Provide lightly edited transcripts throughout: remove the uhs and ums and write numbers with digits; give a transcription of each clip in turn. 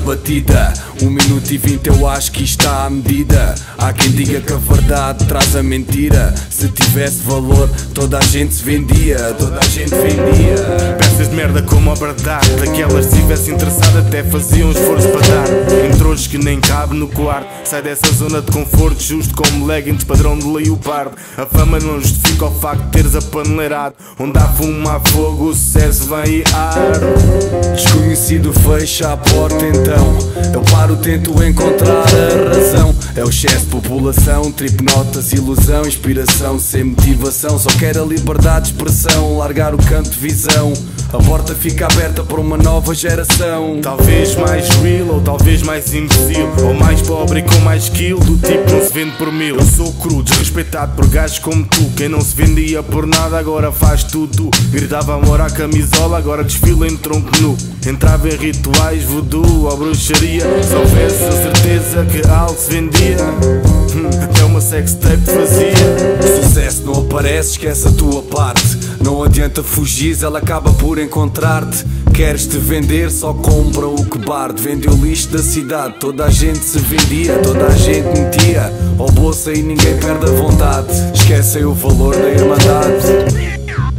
batida. 1 minuto e 20 eu acho que está à medida. Há quem diga que a verdade traz a mentira. Se tivesse valor toda a gente se vendia, toda a gente vendia. Peças de merda como a verdade, daquelas se tivesse interessado até faziam um esforço para dar. Entrões que nem cabe no quarto. Sai dessa zona de conforto justo como leggings padrão de leopardo. A fama não justifica o facto de teres apaneleirado. Onde há fumo há fogo, o sucesso vem e arde. Desconhecido fecha a porta então. Eu paro, tento encontrar a razão. É o excesso de população, trip notas, ilusão, inspiração sem motivação. Só quero a liberdade de expressão, largar o campo de visão. A porta fica aberta para uma nova geração. Talvez mais real ou talvez mais imbecil, ou mais pobre e com mais skill, do tipo não se vende por 1000. Eu sou cru, desrespeitado por gajos como tu. Quem não se vendia por nada agora faz tudo. Gritava amor à camisola, agora desfila em tronco nu. Entrava em rituais, voodoo ou bruxaria. Se houvesse a certeza que algo se vendia, até uma sextape fazia. Sucesso não aparece, esquece a tua parte. Não adianta fugir, ela acaba por encontrar-te. Queres te vender, só compra o que barde. Vendeu o lixo da cidade, toda a gente se vendia, toda a gente metia ao bolso e ninguém perde a vontade. Esquecem o valor da irmandade.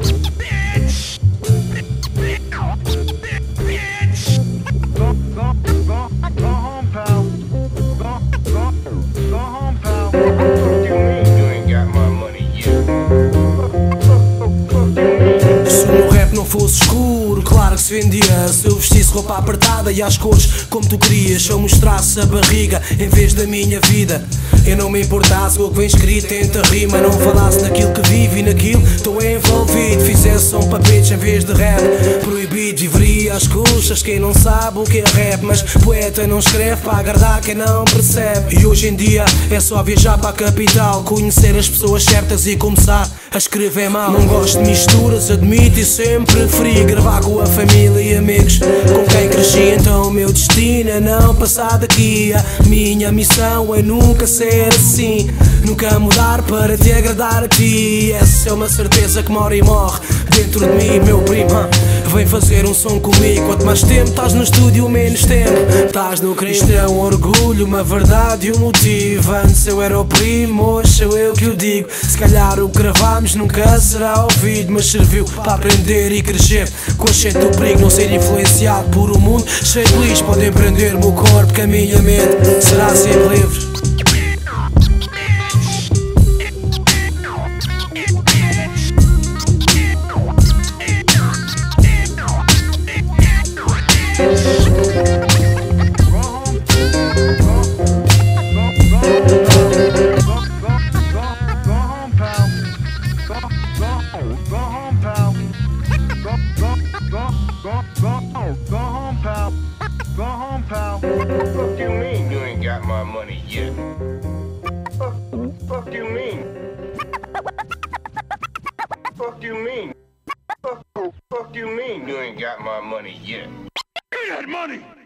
Fosse escuro, claro que se vendia. Se eu vestisse roupa apertada e às cores como tu querias, se eu mostrasse a barriga em vez da minha vida, eu não me importasse com o que vem escrito entre a rima. Não falasse naquilo que vive e naquilo estou envolvido. Fizesse um papete em vez de rap proibido. Viveria às custas quem não sabe o que é rap. Mas poeta não escreve para agradar quem não percebe. E hoje em dia é só viajar para a capital, conhecer as pessoas certas e começar a escrever mal. Não gosto de misturas, admito, e sempre preferi gravar com a família e amigos com quem cresci. Então o meu destino é não passar daqui. A minha missão é nunca ser assim, nunca mudar para te agradar a ti. Essa é uma certeza que mora e morre dentro de mim. Meu primo, vem fazer um som comigo. Quanto mais tempo estás no estúdio, menos tempo estás no crime. Isto é um orgulho, uma verdade e um motivo. Antes eu era o primo, hoje sou eu que o digo. Se calhar o que gravámos nunca será ouvido, mas serviu para aprender e crescer. Consciente do perigo, não ser influenciado por um mundo cheio de lixo. Podem prender o meu corpo, que a minha mente será sempre livre. Fuck you mean you ain't got my money yet? Fuck you mean? Fuck you mean? Fuck you mean you ain't got my money yet? Give me that money!